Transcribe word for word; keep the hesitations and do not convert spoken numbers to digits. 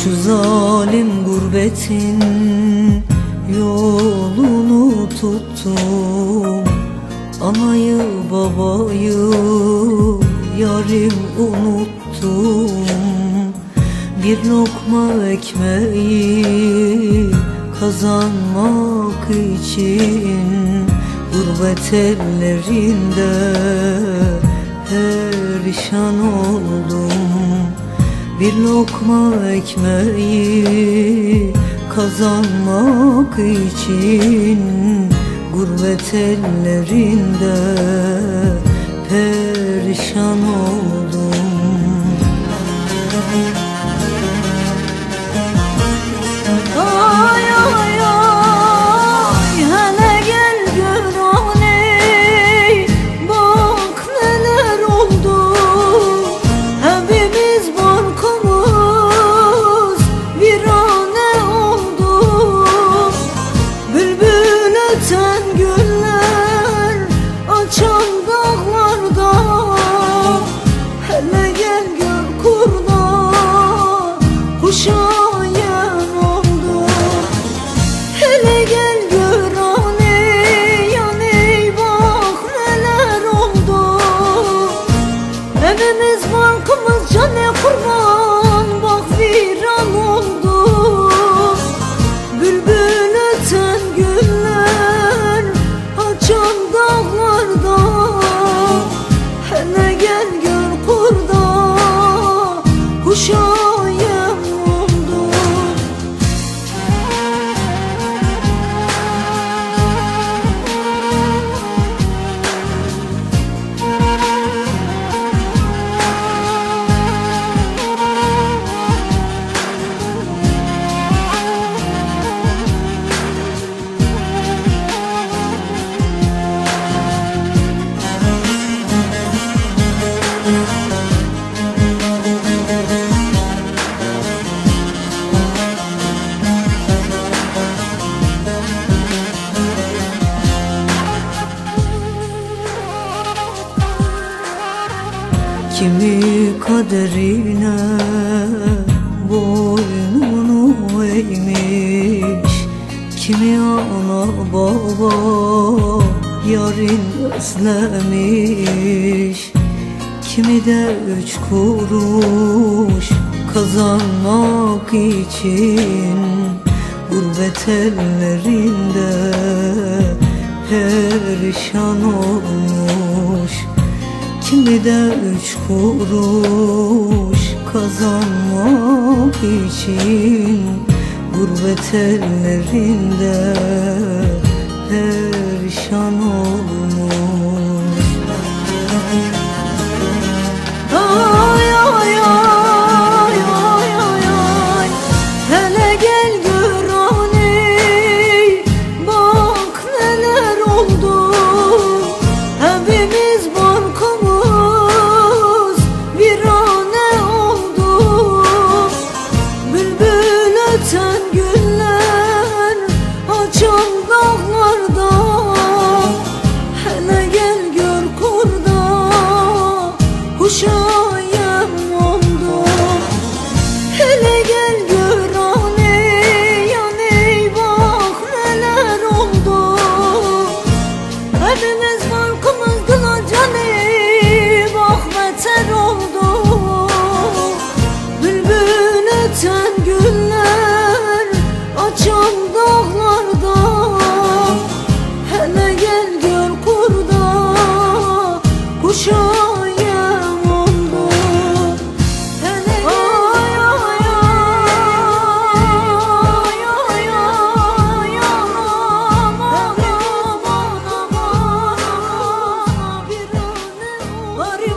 Şu zalim gurbetin yolunu tuttum. Anayı babayı yarim unuttum. Bir lokma ekmeği kazanmak için gurbet ellerinde perişan oldum. Bir lokma ekmeği kazanmak için gurbet ellerinde perişan oldum. Ay ay ay, hele gel gör aney, bak neler oldu. Hepimiz barkımız virane oldu. Bülbül öten güller açan dağlarda. Hele gel gör kurda kuşa kurban, bak viran oldu. Bülbül öten güller açan dağlarda. Hele gel gör kurda kuşa yem oldu. Kimi kaderine boynunu eğmiş, kimi ana baba yarın özlemiş, kimi de üç kuruş kazanmak için gurbet ellerinde perişan olmuş. Kimi de üç kuruş kazanmak için gurbet ellerinde perişan olmuş. Ay ay ay ay ay ay, hele gel gör aney, bak neler oldu. Hepimiz barkımız virane oldu. Bülbül öten güller açan dağlarda. Hele gel gör kurda kuşa yem oldu. Hele gel gör aney aney, bak neler oldu. Hepimiz barkımızdılar caney, bak beter oldu. Bülbül öten güller açan dağlarda. Hele gel gör kurda kuşa yem oldu. Hele ay ay ay ay ay, anam anam anam anam virane oldu.